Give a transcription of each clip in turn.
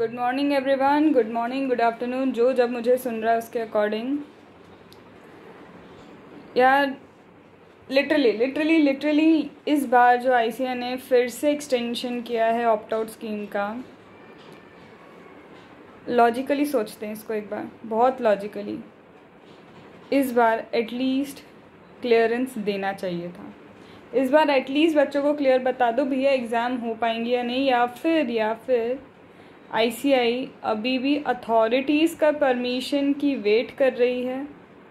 Good morning everyone, good morning, good afternoon, जो जब मुझे सुन रहा है उसके अकॉर्डिंग। यार लिटरली इस बार जो आईसीएआई ने फिर से एक्सटेंशन किया है ऑप्ट आउट स्कीम का, लॉजिकली सोचते हैं इसको एक बार, बहुत लॉजिकली इस बार एटलीस्ट क्लियरेंस देना चाहिए था। इस बार एटलीस्ट बच्चों को क्लियर बता दो भैया एग्ज़ाम हो पाएंगे या नहीं, या फिर आईसीएआई अभी भी अथॉरिटीज़ का परमिशन की वेट कर रही है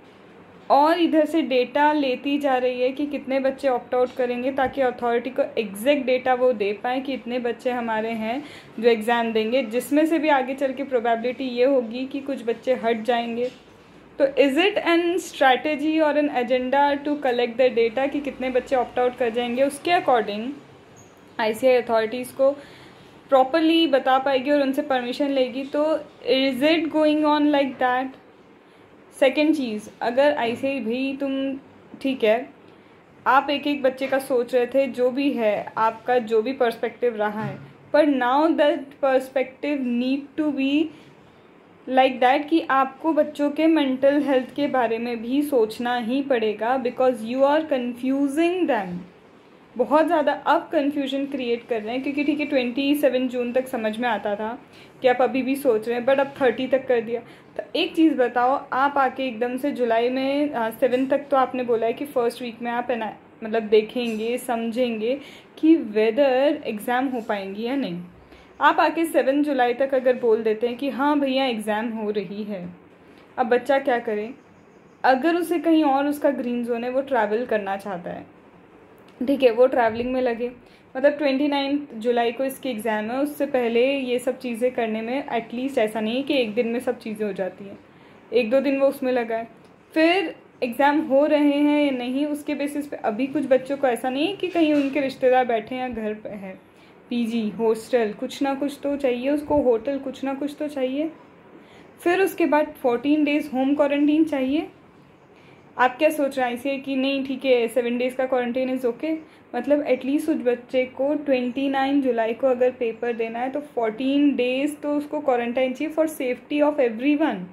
और इधर से डेटा लेती जा रही है कि कितने बच्चे ऑप्ट आउट करेंगे, ताकि अथॉरिटी को एग्जैक्ट डेटा वो दे पाए कि इतने बच्चे हमारे हैं जो एग्ज़ाम देंगे, जिसमें से भी आगे चल के प्रोबेबिलिटी ये होगी कि कुछ बच्चे हट जाएंगे। तो इज़ इट एन स्ट्रैटेजी और an agenda to collect the data कि कितने बच्चे ऑप्ट आउट कर जाएंगे, उसके अकॉर्डिंग आईसीएआई अथॉरिटीज़ को प्रॉपरली बता पाएगी और उनसे परमिशन लेगी। तो is it going on like that? Second चीज़, अगर आईसीएआई भी तुम ठीक है, आप एक एक बच्चे का सोच रहे थे, जो भी है आपका जो भी पर्सपेक्टिव रहा है, पर now that perspective need to be like that कि आपको बच्चों के मेंटल हेल्थ के बारे में भी सोचना ही पड़ेगा, because you are confusing them. बहुत ज़्यादा अब कन्फ्यूजन क्रिएट कर रहे हैं, क्योंकि ठीक है 27 जून तक समझ में आता था कि आप अभी भी सोच रहे हैं, बट अब 30 तक कर दिया। तो एक चीज़ बताओ, आप आके एकदम से जुलाई में 7 तक तो आपने बोला है कि फर्स्ट वीक में आप मतलब देखेंगे समझेंगे कि वेदर एग्ज़ाम हो पाएंगी या नहीं। आप आके 7 जुलाई तक अगर बोल देते हैं कि हाँ भैया एग्ज़ाम हो रही है, अब बच्चा क्या करे? अगर उसे कहीं और उसका ग्रीन जोन है, वो ट्रैवल करना चाहता है, ठीक है, वो ट्रैवलिंग में लगे, मतलब 29 जुलाई को इसकी एग्ज़ाम है, उससे पहले ये सब चीज़ें करने में एटलीस्ट ऐसा नहीं है कि एक दिन में सब चीज़ें हो जाती हैं, 1-2 दिन वो उसमें लगा है। फिर एग्ज़ाम हो रहे हैं या नहीं, उसके बेसिस पे अभी कुछ बच्चों को ऐसा नहीं है कि कहीं उनके रिश्तेदार बैठे हैं या घर पे है, पीजी हॉस्टल कुछ ना कुछ तो चाहिए उसको, होटल कुछ ना कुछ तो चाहिए। फिर उसके बाद 14 डेज़ होम क्वारंटीन चाहिए। आप क्या सोच रहे हैं आईसीएआई कि नहीं ठीक है 7 डेज़ का क्वारंटीन इज़ ओके? मतलब एटलीस्ट उस बच्चे को 29 जुलाई को अगर पेपर देना है तो 14 डेज़ तो उसको क्वारंटाइन चाहिए for safety of everyone.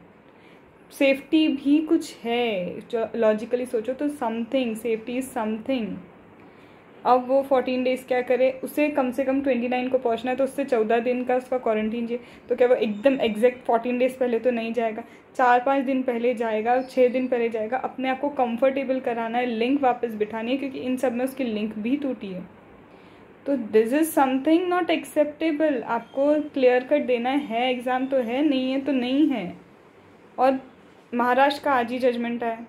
Safety भी कुछ है, जो लॉजिकली सोचो तो समथिंग, सेफ्टी इज़ समथिंग। अब वो 14 डेज़ क्या करे, उसे कम से कम 29 को पहुंचना है, तो उससे 14 दिन का उसका क्वारंटीन चाहिए। तो क्या वो एकदम एग्जैक्ट 14 डेज़ पहले तो नहीं जाएगा, 4-5 दिन पहले जाएगा, 6 दिन पहले जाएगा, अपने आप को कंफर्टेबल कराना है, लिंक वापस बिठानी है, क्योंकि इन सब में उसकी लिंक भी टूटी है। तो this is something not acceptable. आपको क्लियर कट देना है, एग्ज़ाम तो है, नहीं है तो नहीं है। और महाराष्ट्र का आज ही जजमेंट आया,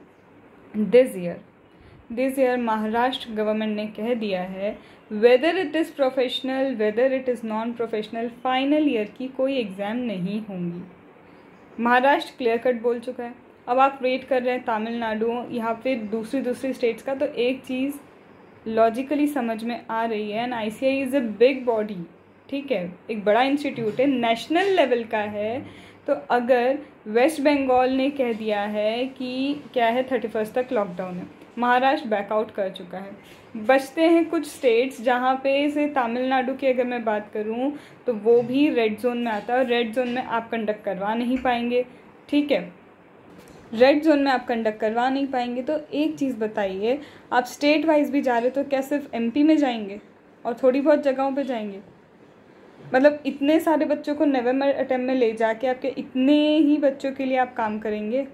दिस ईयर महाराष्ट्र गवर्नमेंट ने कह दिया है whether it is professional whether it is non professional, final year की कोई एग्ज़ाम नहीं होंगी। महाराष्ट्र क्लियर कट बोल चुका है। अब आप वेट कर रहे हैं तमिलनाडु, यहाँ पे दूसरी स्टेट्स का। तो एक चीज़ लॉजिकली समझ में आ रही है, and ICAI is a big body, ठीक है, एक बड़ा इंस्टीट्यूट है, नेशनल लेवल का है। तो अगर वेस्ट बंगाल ने कह दिया है कि क्या है 31 तक लॉकडाउन है, महाराष्ट्र बैकआउट कर चुका है, बचते हैं कुछ स्टेट्स जहाँ पे से तमिलनाडु की अगर मैं बात करूँ तो वो भी रेड जोन में आता है, और रेड जोन में आप कंडक्ट करवा नहीं पाएंगे, ठीक है, रेड जोन में आप कंडक्ट करवा नहीं पाएंगे। तो एक चीज़ बताइए, आप स्टेट वाइज भी जा रहे हो तो क्या सिर्फ एमपी में जाएंगे और थोड़ी बहुत जगहों पे जाएंगे? मतलब इतने सारे बच्चों को नवंबर अटेम्प्ट में ले जाके आपके इतने ही बच्चों के लिए आप काम करेंगे,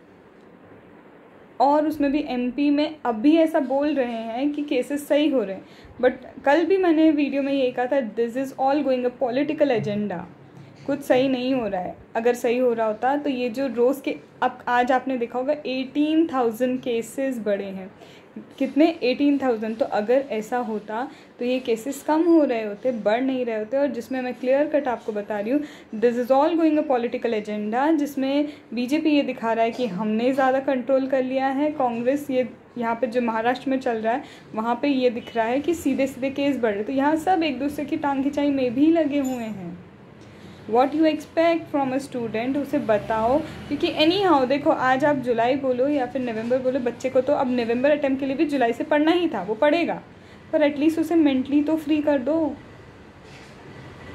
और उसमें भी एमपी में अभी ऐसा बोल रहे हैं कि केसेस सही हो रहे हैं, बट कल भी मैंने वीडियो में ये कहा था this is all going a political agenda, कुछ सही नहीं हो रहा है। अगर सही हो रहा होता तो ये जो रोज़ के, अब आज आपने देखा होगा 18,000 केसेस बढ़े हैं, कितने 18,000। तो अगर ऐसा होता तो ये केसेस कम हो रहे होते, बढ़ नहीं रहे होते। और जिसमें मैं क्लियर कट आपको बता रही हूँ this is all going a political agenda, जिसमें बीजेपी ये दिखा रहा है कि हमने ज़्यादा कंट्रोल कर लिया है, कांग्रेस ये यहाँ पे जो महाराष्ट्र में चल रहा है वहाँ पे ये दिख रहा है कि सीधे सीधे केस बढ़ रहे। तो यहाँ सब एक दूसरे की टांग खिंचाई में भी लगे हुए हैं। What you expect from a student, उसे बताओ, क्योंकि एनी हाउ देखो, आज आप जुलाई बोलो या फिर नवंबर बोलो, बच्चे को तो अब नवंबर अटेम्प्ट के लिए भी जुलाई से पढ़ना ही था, वो पढ़ेगा, पर एटलीस्ट उसे मेंटली तो फ्री कर दो।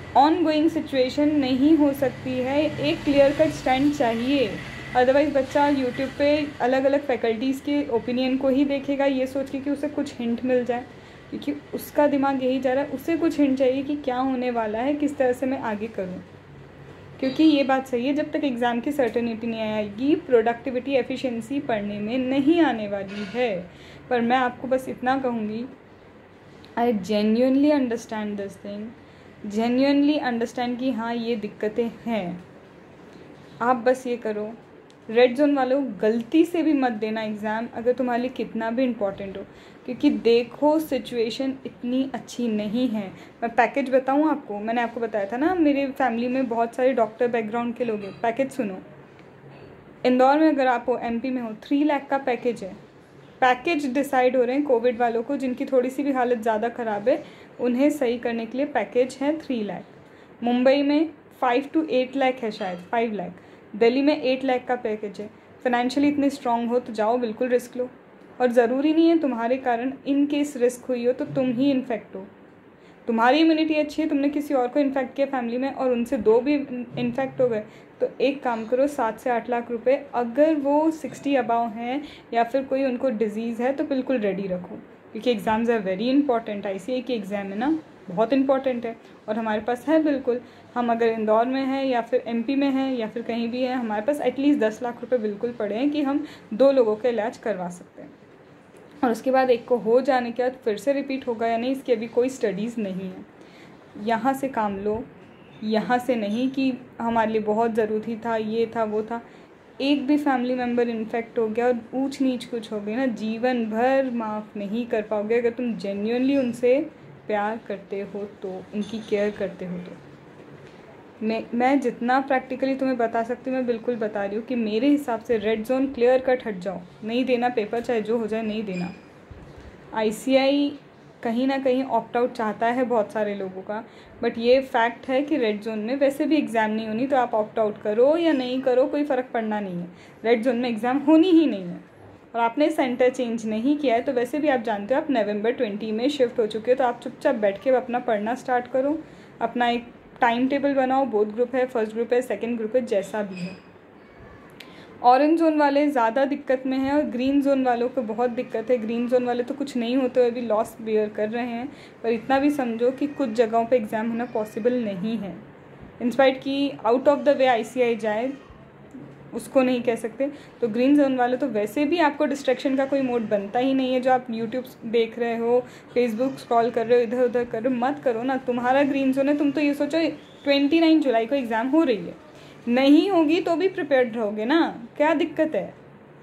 ऑन गोइंग सिचुएशन नहीं हो सकती है, एक क्लियर कट स्टैंड चाहिए। अदरवाइज़ बच्चा यूट्यूब पे अलग अलग फैकल्टीज़ के ओपिनियन को ही देखेगा ये सोच के कि उसे कुछ हिंट मिल जाए, क्योंकि उसका दिमाग यही जा रहा है, उसे कुछ हिंट चाहिए कि क्या होने वाला है, किस तरह से मैं आगे करूँ। क्योंकि ये बात सही है, जब तक एग्ज़ाम की सर्टेनिटी नहीं आएगी प्रोडक्टिविटी एफिशिएंसी पढ़ने में नहीं आने वाली है। पर मैं आपको बस इतना कहूँगी, I genuinely understand this thing, genuinely understand कि हाँ ये दिक्कतें हैं। आप बस ये करो, रेड जोन वालों गलती से भी मत देना एग्ज़ाम, अगर तुम्हारे लिए कितना भी इम्पोर्टेंट हो, क्योंकि देखो सिचुएशन इतनी अच्छी नहीं है। मैं पैकेज बताऊँ आपको, मैंने आपको बताया था ना मेरे फैमिली में बहुत सारे डॉक्टर बैकग्राउंड के लोग हैं। पैकेज सुनो, इंदौर में अगर आप हो, MP में हो, 3 लाख का पैकेज है। पैकेज डिसाइड हो रहे हैं कोविड वालों को, जिनकी थोड़ी सी भी हालत ज़्यादा ख़राब है उन्हें सही करने के लिए पैकेज है 3 लाख। मुंबई में 5 to 8 लाख है, शायद 5 लाख। दिल्ली में 8 लाख का पैकेज है। फाइनेंशियली इतने स्ट्रांग हो तो जाओ, बिल्कुल रिस्क लो। और ज़रूरी नहीं है तुम्हारे कारण इन केस रिस्क हुई हो तो तुम ही इन्फेक्ट हो। तुम्हारी इम्यूनिटी अच्छी है, तुमने किसी और को इन्फेक्ट किया फैमिली में और उनसे 2 भी इन्फेक्ट हो गए, तो एक काम करो, 7 से 8 लाख रुपए, अगर वो 60 अबाव हैं या फिर कोई उनको डिजीज़ है तो बिल्कुल रेडी रखो, क्योंकि exams are very important. ICAI की एग्ज़ाम है ना, बहुत इंपॉर्टेंट है और हमारे पास है बिल्कुल। हम अगर इंदौर में हैं या फिर MP में हैं या फिर कहीं भी हैं, हमारे पास एटलीस्ट 10 लाख रुपए बिल्कुल पड़े हैं कि हम 2 लोगों का इलाज करवा सकते हैं। और उसके बाद एक को हो जाने के बाद फिर से रिपीट होगा या नहीं, इसकी अभी कोई स्टडीज़ नहीं है। यहाँ से काम लो, यहाँ से नहीं कि हमारे लिए बहुत ज़रूरी था, ये था वो था। एक भी फैमिली मेम्बर इन्फेक्ट हो गया और ऊंच नीच कुछ हो गई ना, जीवन भर माफ़ नहीं कर पाओगे अगर तुम जेन्युइनली उनसे प्यार करते हो तो, उनकी केयर करते हो तो। मैं जितना प्रैक्टिकली तुम्हें बता सकती हूँ मैं बिल्कुल बता रही हूँ कि मेरे हिसाब से रेड जोन क्लियर कट हट जाओ, नहीं देना पेपर, चाहे जो हो जाए नहीं देना। ICAI कहीं ना कहीं ऑप्ट आउट चाहता है बहुत सारे लोगों का, बट ये फैक्ट है कि रेड जोन में वैसे भी एग्ज़ाम नहीं होनी, तो आप ऑप्ट आउट करो या नहीं करो कोई फ़र्क पड़ना नहीं है। रेड जोन में एग्ज़ाम होनी ही नहीं है और आपने सेंटर चेंज नहीं किया है तो वैसे भी आप जानते हो आप नवंबर 20 में शिफ्ट हो चुके हो, तो आप चुपचाप बैठ के अपना पढ़ना स्टार्ट करो, अपना एक टाइम टेबल बनाओ, बोथ ग्रुप है, फर्स्ट ग्रुप है, सेकेंड ग्रुप है, जैसा भी है। ऑरेंज जोन वाले ज़्यादा दिक्कत में हैं और ग्रीन जोन वालों को बहुत दिक्कत है। ग्रीन जोन वाले तो कुछ नहीं होते हुए भी लॉस बियर कर रहे हैं, पर इतना भी समझो कि कुछ जगहों पे एग्ज़ाम होना पॉसिबल नहीं है। इंस्पाइट की out of the way ICAI जाए उसको नहीं कह सकते। तो ग्रीन जोन वाले तो वैसे भी आपको डिस्ट्रैक्शन का कोई मोड बनता ही नहीं है, जो आप यूट्यूब देख रहे हो, फेसबुक स्क्रॉल कर रहे हो, इधर उधर कर रहे हो, मत करो ना। तुम्हारा ग्रीन जोन है, तुम तो ये सोचो 29 जुलाई को एग्ज़ाम हो रही है, नहीं होगी तो भी प्रिपेयर्ड रहोगे ना, क्या दिक्कत है?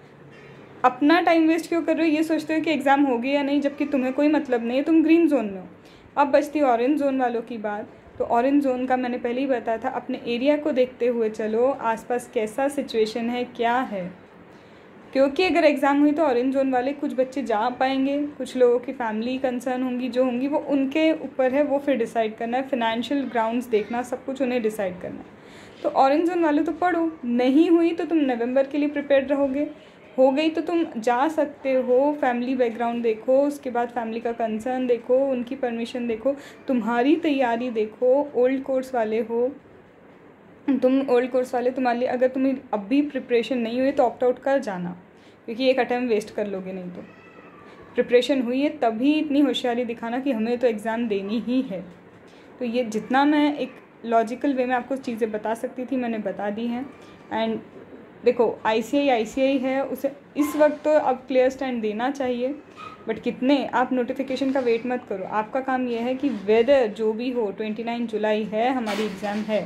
अपना टाइम वेस्ट क्यों कर रहे हो ये सोचते हो कि एग्ज़ाम होगी या नहीं, जबकि तुम्हें कोई मतलब नहीं है, तुम ग्रीन जोन में हो। अब बचती ऑरेंज जोन वालों की बात। तो ऑरेंज जोन का मैंने पहले ही बताया था, अपने एरिया को देखते हुए चलो, आसपास कैसा सिचुएशन है, क्या है, क्योंकि अगर एग्ज़ाम हुई तो ऑरेंज जोन वाले कुछ बच्चे जा पाएंगे, कुछ लोगों की फैमिली कंसर्न होंगी, जो होंगी वो उनके ऊपर है, वो फिर डिसाइड करना है, फिनेंशियल ग्राउंड्स देखना, सब कुछ उन्हें डिसाइड करना है। तो ऑरेंज जोन वाले तो पढ़ो, नहीं हुई तो तुम नवंबर के लिए प्रिपेयर्ड रहोगे, हो गई तो तुम जा सकते हो। फैमिली बैकग्राउंड देखो, उसके बाद फैमिली का कंसर्न देखो, उनकी परमिशन देखो, तुम्हारी तैयारी देखो। ओल्ड कोर्स वाले हो तुम, ओल्ड कोर्स वाले तुम्हारे लिए अगर तुम्हें अब भी प्रिपरेशन नहीं हुई तो ऑप्ट आउट कर जाना, क्योंकि एक अटैम्प्ट वेस्ट कर लोगे। नहीं तो प्रिपरेशन हुई है तभी इतनी होशियारी दिखाना कि हमें तो एग्ज़ाम देनी ही है। तो ये जितना मैं एक लॉजिकल वे में आपको चीज़ें बता सकती थी मैंने बता दी हैं। एंड देखो ICAI है, उसे इस वक्त तो अब क्लियर स्टैंड देना चाहिए, बट कितने, आप नोटिफिकेशन का वेट मत करो। आपका काम यह है कि वेदर जो भी हो, 29 जुलाई है, हमारी एग्ज़ाम है,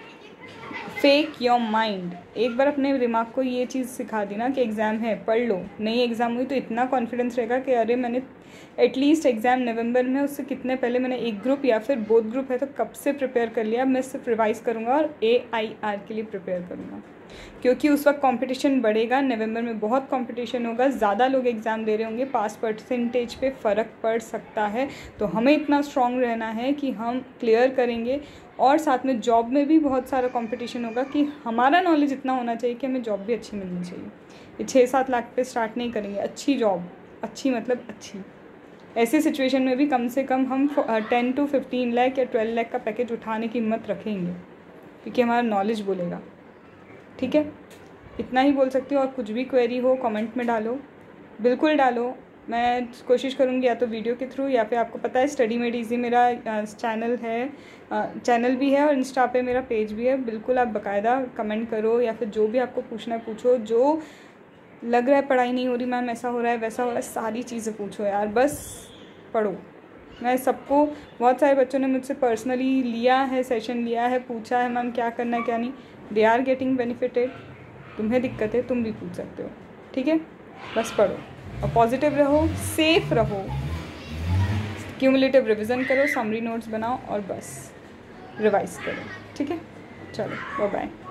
फेक योर माइंड। एक बार अपने दिमाग को ये चीज़ सिखा दी ना कि एग्ज़ाम है, पढ़ लो। नई एग्ज़ाम हुई तो इतना कॉन्फिडेंस रहेगा कि अरे मैंने एटलीस्ट एग्ज़ाम नवंबर में, उससे कितने पहले मैंने एक ग्रुप या फिर बोथ ग्रुप है तो कब से प्रिपेयर कर लिया। मैं सिर्फ रिवाइज करूँगा और AIR के लिए प्रिपेयर करूँगा, क्योंकि उस वक्त कंपटीशन बढ़ेगा। नवंबर में बहुत कंपटीशन होगा, ज़्यादा लोग एग्ज़ाम दे रहे होंगे, पास परसेंटेज पे फ़र्क पड़ सकता है। तो हमें इतना स्ट्रांग रहना है कि हम क्लियर करेंगे। और साथ में जॉब में भी बहुत सारा कंपटीशन होगा कि हमारा नॉलेज इतना होना चाहिए कि हमें जॉब भी अच्छी मिलनी चाहिए। ये 6-7 लाख पे स्टार्ट नहीं करेंगे, अच्छी जॉब, अच्छी मतलब अच्छी। ऐसी सिचुएशन में भी कम से कम हम 10 to 15 लाख या 12 लाख का पैकेज उठाने की हिम्मत रखेंगे, क्योंकि हमारा नॉलेज बोलेगा। ठीक है, इतना ही बोल सकती हूँ। और कुछ भी क्वेरी हो कमेंट में डालो, बिल्कुल डालो। मैं कोशिश करूँगी या तो वीडियो के थ्रू, या फिर आपको पता है स्टडी मेड ईजी मेरा चैनल है, चैनल भी है और इंस्टा पे मेरा पेज भी है। बिल्कुल आप बाकायदा कमेंट करो, या फिर जो भी आपको पूछना है पूछो। जो लग रहा है पढ़ाई नहीं हो रही मैम, ऐसा हो रहा है वैसा हो रहा है, सारी चीज़ें पूछो यार, बस पढ़ो। मैं सबको, बहुत सारे बच्चों ने मुझसे पर्सनली लिया है, सेशन लिया है, पूछा है मैम क्या करना है क्या नहीं, दे आर गेटिंग बेनिफिटेड। तुम्हें दिक्कत है तुम भी पूछ सकते हो। ठीक है, बस पढ़ो और पॉजिटिव रहो, सेफ रहो, क्यूमुलेटिव रिवीजन करो, समरी नोट्स बनाओ और बस रिवाइज करो। ठीक है, चलो बाय बाय।